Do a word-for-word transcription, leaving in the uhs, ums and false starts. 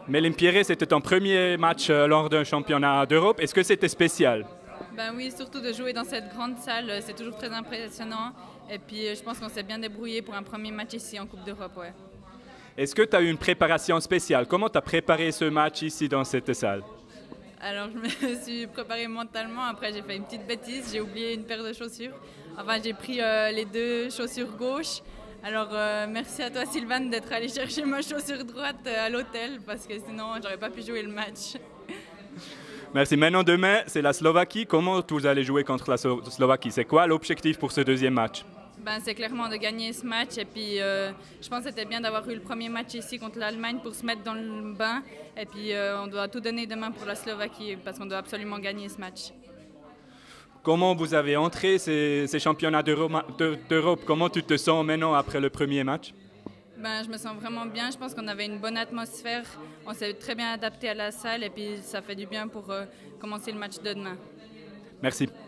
Mélène Pierret, c'était ton premier match euh, lors d'un championnat d'Europe. Est-ce que c'était spécial? Ben oui, surtout de jouer dans cette grande salle, euh, c'est toujours très impressionnant. Et puis euh, je pense qu'on s'est bien débrouillé pour un premier match ici en Coupe d'Europe. Ouais. Est-ce que tu as eu une préparation spéciale? Comment tu as préparé ce match ici dans cette salle? Alors je me suis préparée mentalement, après j'ai fait une petite bêtise, j'ai oublié une paire de chaussures. Enfin j'ai pris euh, les deux chaussures gauche. Alors euh, merci à toi Sylvain d'être allé chercher ma chaussure droite euh, à l'hôtel parce que sinon j'aurais pas pu jouer le match. Merci. Maintenant, demain, c'est la Slovaquie. Comment vous allez jouer contre la Slo- Slovaquie? C'est quoi l'objectif pour ce deuxième match? Ben, c'est clairement de gagner ce match et puis euh, je pense que c'était bien d'avoir eu le premier match ici contre l'Allemagne pour se mettre dans le bain et puis euh, on doit tout donner demain pour la Slovaquie parce qu'on doit absolument gagner ce match. Comment vous avez entré ces, ces championnats d'Euro- de- d'Europe? Comment tu te sens maintenant après le premier match? Ben, je me sens vraiment bien, je pense qu'on avait une bonne atmosphère, on s'est très bien adapté à la salle et puis ça fait du bien pour euh, commencer le match de demain. Merci.